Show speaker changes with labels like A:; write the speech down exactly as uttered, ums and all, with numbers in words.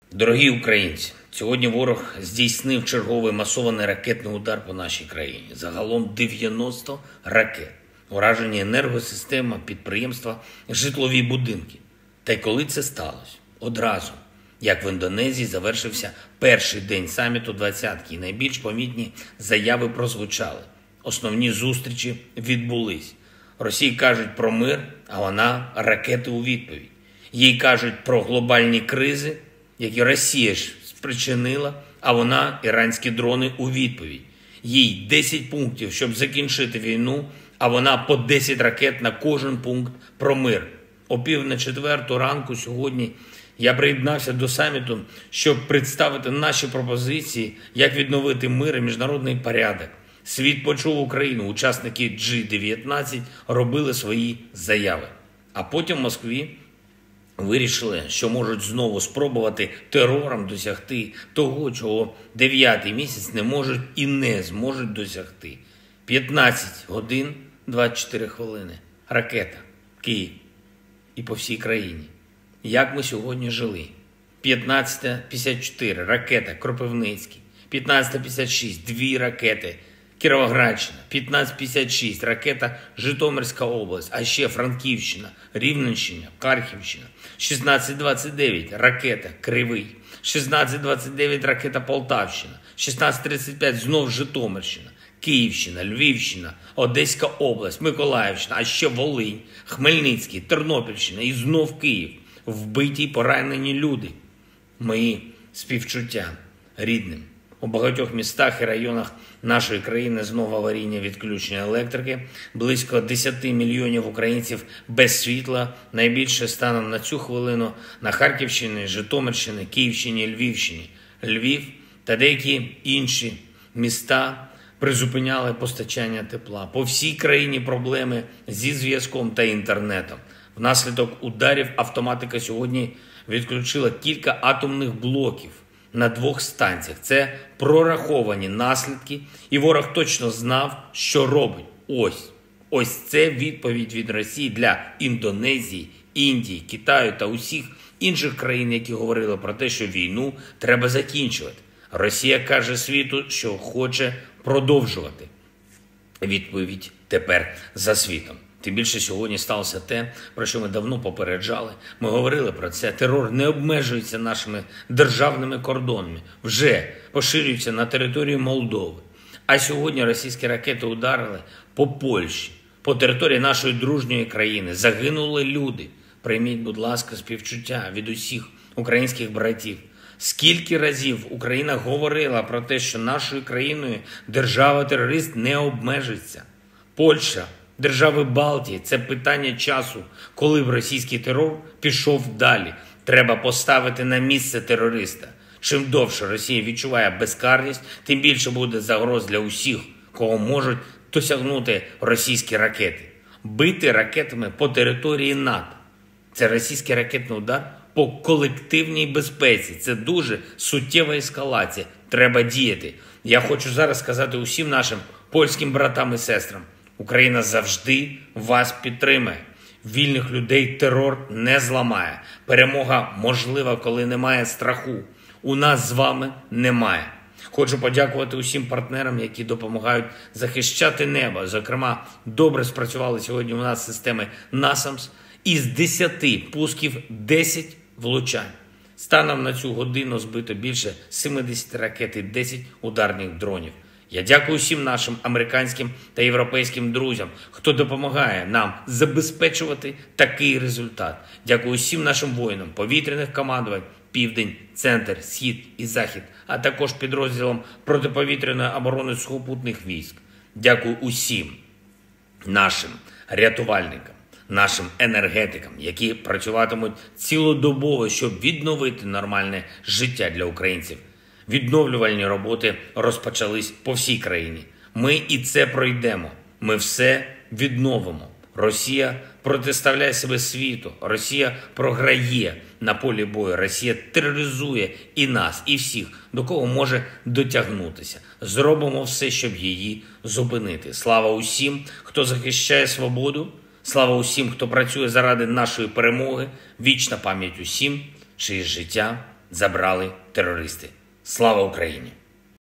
A: Дорогі українці, сьогодні ворог здійснив черговий масований ракетний удар по нашій країні. Загалом дев'яносто ракет. Уражені енергосистема, підприємства, житлові будинки. Та й коли це сталося? Одразу. Як в Індонезії завершився перший день саміту двадцятки, і найбільш помітні заяви прозвучали. Основні зустрічі відбулись. Росії кажуть про мир, а вона ракети у відповідь. Їй кажуть про глобальні кризи, які Росія ж спричинила, а вона іранські дрони у відповідь. Їй десять пунктів, щоб закінчити війну, а вона по десять ракет на кожен пункт про мир. О пів на четверту ранку сьогодні я приєднався до саміту, щоб представити наші пропозиції, як відновити мир і міжнародний порядок. Світ почув Україну, учасники джі дев'ятнадцять робили свої заяви. А потім в Москві вирішили, що можуть знову спробувати терором досягти того, чого дев'ятий місяць не можуть і не зможуть досягти. п'ятнадцять годин двадцять чотири хвилини. Ракета. Київ. І по всій країні. Як ми сьогодні жили? п'ятнадцята п'ятдесят чотири. Ракета. Кропивницький. п'ятнадцята п'ятдесят шість. Дві ракети. Кіровоградщина. п'ятнадцята п'ятдесят шість. Ракета Житомирська область. А ще Франківщина, Рівненщина, Харківщина. шістнадцята двадцять дев'ять. Ракета Кривий. шістнадцята двадцять дев'ять. Ракета Полтавщина. шістнадцята тридцять п'ять. Знов Житомирщина. Київщина, Львівщина, Одеська область, Миколаївщина, а ще Волинь, Хмельницький, Тернопільщина і знов Київ. Вбиті й поранені люди. Мої співчуття рідним. У багатьох містах і районах нашої країни знову аварійне відключення електрики. Близько десять мільйонів українців без світла. Найбільше станом на цю хвилину на Харківщині, Житомирщині, Київщині, Львівщині. Львів та деякі інші міста призупиняли постачання тепла. По всій країні проблеми зі зв'язком та інтернетом. Внаслідок ударів автоматика сьогодні відключила кілька атомних блоків на двох станціях. Це прораховані наслідки, і ворог точно знав, що робить. Ось. Ось це відповідь від Росії для Індонезії, Індії, Китаю та усіх інших країн, які говорили про те, що війну треба закінчувати. Росія каже світу, що хоче продовжувати. Відповідь тепер за світом. Тим більше сьогодні сталося те, про що ми давно попереджали. Ми говорили про це. Терор не обмежується нашими державними кордонами. Вже поширюється на територію Молдови. А сьогодні російські ракети ударили по Польщі, по території нашої дружньої країни. Загинули люди. Прийміть, будь ласка, співчуття від усіх українських братів. Скільки разів Україна говорила про те, що нашою країною держава-терорист не обмежиться. Польща, держави Балтії – це питання часу, коли б російський терор пішов далі. Треба поставити на місце терориста. Чим довше Росія відчуває безкарність, тим більше буде загроз для усіх, кого можуть досягнути російські ракети. Бити ракетами по території НАТО – це російський ракетний удар по колективній безпеці. Це дуже суттєва ескалація. Треба діяти. Я хочу зараз сказати усім нашим польським братам і сестрам. Україна завжди вас підтримає. Вільних людей терор не зламає. Перемога можлива, коли немає страху. У нас з вами немає. Хочу подякувати усім партнерам, які допомагають захищати небо. Зокрема, добре спрацювали сьогодні у нас системи насамс. Із десяти пусків десять влучань. Станом на цю годину збито більше сімдесят ракет і десять ударних дронів. Я дякую всім нашим американським та європейським друзям, хто допомагає нам забезпечувати такий результат. Дякую всім нашим воїнам, повітряних командувань, Південь, Центр, Схід і Захід, а також підрозділам протиповітряної оборони сухопутних військ. Дякую усім нашим рятувальникам, нашим енергетикам, які працюватимуть цілодобово, щоб відновити нормальне життя для українців. Відновлювальні роботи розпочались по всій країні. Ми і це пройдемо. Ми все відновимо. Росія протиставляє себе світу. Росія програє на полі бою. Росія тероризує і нас, і всіх, до кого може дотягнутися. Зробимо все, щоб її зупинити. Слава усім, хто захищає свободу. Слава усім, хто працює заради нашої перемоги. Вічна пам'ять усім, чиє життя забрали терористи. Слава Україні!